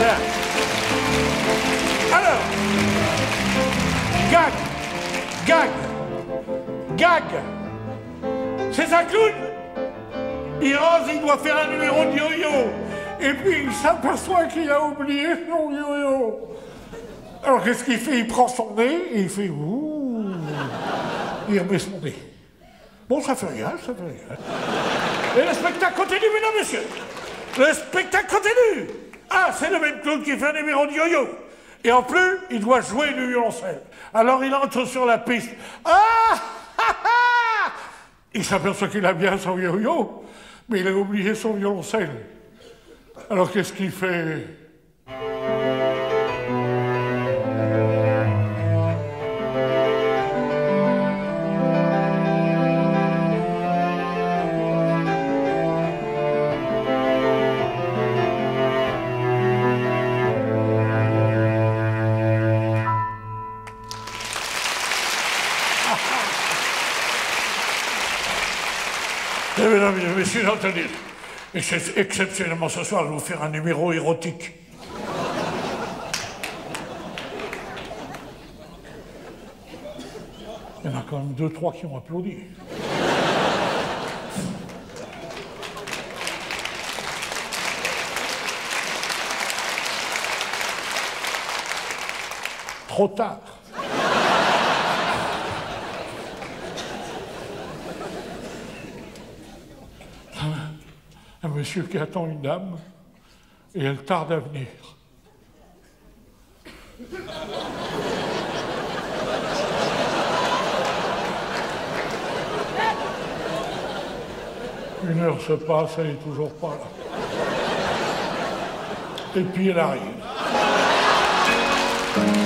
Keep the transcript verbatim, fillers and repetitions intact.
Bien. Alors, gag, gag, gag. C'est un clown. Il rose, il doit faire un numéro de yo-yo. Et puis il s'aperçoit qu'il a oublié son yo-yo. Alors qu'est-ce qu'il fait? Il prend son nez et il fait ouh. Il remet son nez. Bon, ça fait rien, ça fait rien. Et le spectacle continue, mesdames, messieurs. Le spectacle continue. Ah, c'est le même clown qui fait un numéro de yo-yo. Et en plus, il doit jouer du violoncelle. Alors il entre sur la piste. Ah, ah, ah. Il s'aperçoit qu'il a bien son yo-yo, mais il a oublié son violoncelle. Alors qu'est-ce qu'il fait? Eh mesdames et messieurs, entendez, exceptionnellement ce soir, je vais vous faire un numéro érotique. Il y en a quand même deux, trois qui ont applaudi. Trop tard. Un monsieur qui attend une dame et elle tarde à venir. Une heure se passe, elle n'est toujours pas là. Et puis elle arrive.